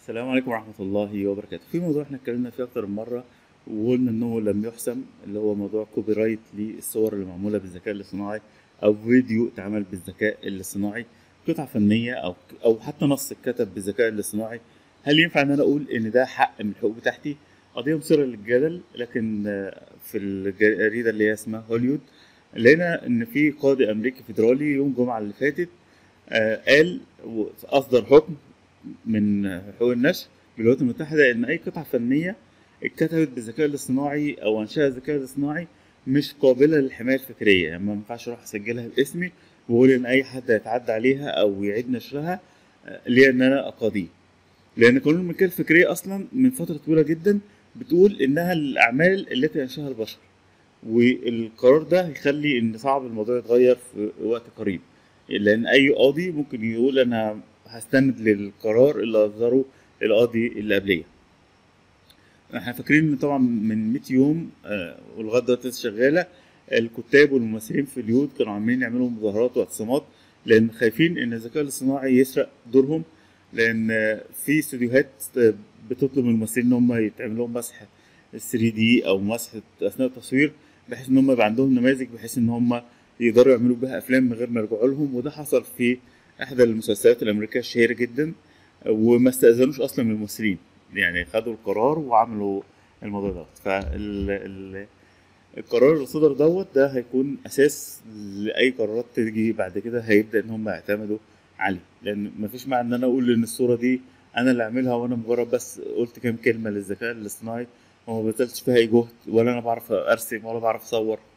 السلام عليكم ورحمة الله وبركاته. في موضوع احنا اتكلمنا فيه أكتر من مرة وقلنا إنه لم يحسم، اللي هو موضوع كوبي رايت للصور اللي معمولة بالذكاء الاصطناعي أو فيديو اتعمل بالذكاء الاصطناعي، قطعة فنية أو حتى نص اتكتب بالذكاء الاصطناعي. هل ينفع إن أنا أقول إن ده حق من الحقوق بتاعتي؟ قضية مثيرة للجدل، لكن في الجريدة اللي هي اسمها هوليوود لقينا إن في قاضي أمريكي فيدرالي يوم الجمعة اللي فاتت قال وأصدر حكم من حقوق النشر بالولايات المتحدة إن أي قطعة فنية اتكتبت بالذكاء الاصطناعي أو أنشأها الذكاء الاصطناعي مش قابلة للحماية الفكرية. يعني ما ينفعش أروح أسجلها باسمي وأقول إن أي حد هيتعدى عليها أو يعيد نشرها ليا إن أنا أقاضيه، لأن قانون الملكية الفكرية أصلا من فترة طويلة جدا بتقول إنها الأعمال التي أنشأها البشر، والقرار ده هيخلي إن صعب الموضوع يتغير في وقت قريب، لأن أي قاضي ممكن يقول أنا هستند للقرار اللي أصدره القاضي اللي قبليه. احنا فاكرين ان طبعا من 100 يوم ولغايه دلوقتي لسه شغاله، الكتاب والممثلين في اليود كانوا عاملين يعملوا مظاهرات واعتصامات لان خايفين ان الذكاء الاصطناعي يسرق دورهم، لان في استوديوهات بتطلب من الممثلين ان هم يتعمل لهم مسح 3 دي او مسح اثناء التصوير، بحيث ان هم يبقى عندهم نماذج بحيث ان هم يقدروا يعملوا بها افلام من غير ما يرجعوا لهم. وده حصل في احدى المسلسلات الامريكيه الشهيره جدا، وما استأذنوش اصلا من الممثلين، يعني خدوا القرار وعملوا الموضوع دوت. القرار اللي صدر دوت ده هيكون اساس لاي قرارات تيجي بعد كده، هيبدا ان هم يعتمدوا عليه، لان مفيش معنى ان انا اقول ان الصوره دي انا اللي اعملها وانا مجرد بس قلت كام كلمه للذكاء الاصطناعي وما بذلتش فيها اي جهد، ولا انا بعرف ارسم ولا بعرف اصور.